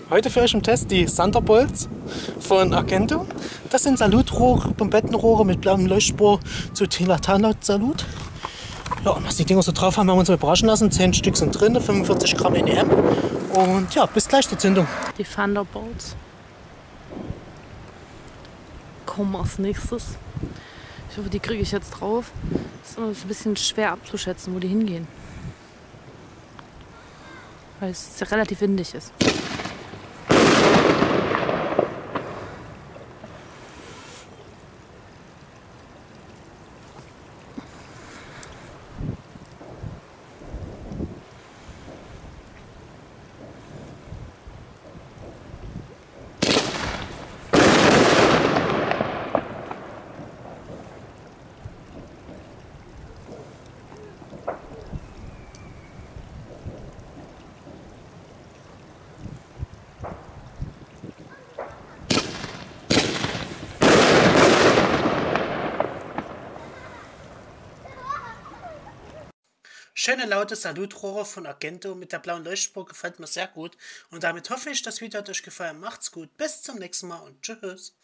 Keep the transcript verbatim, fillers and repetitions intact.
Heute für euch im Test die Thunderbolts von Argento. Das sind Salutrohre, Bombettenrohre mit blauem Leuchtspur zu Tilatanat-Salut. Ja, und was die Dinger so drauf haben, haben wir uns überraschen lassen. zehn Stück sind drin, fünfundvierzig Gramm N E M. Und ja, bis gleich zur Zündung. Die Thunderbolts kommen als nächstes. Ich hoffe, die kriege ich jetzt drauf. Es ist immer ein bisschen schwer abzuschätzen, wo die hingehen. Weil es ja relativ windig ist. Schöne laute Salutrohre von Argento mit der blauen Leuchtspur gefällt mir sehr gut. Und damit hoffe ich, das Video hat euch gefallen. Macht's gut, bis zum nächsten Mal und tschüss.